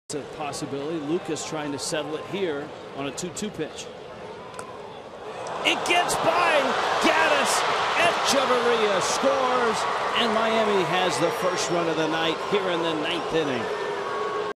It's a possibility. Lucas trying to settle it here on a 2-2 pitch. It gets by Gaddis. Hechavarria scores, and Miami has the first run of the night here in the 9th inning.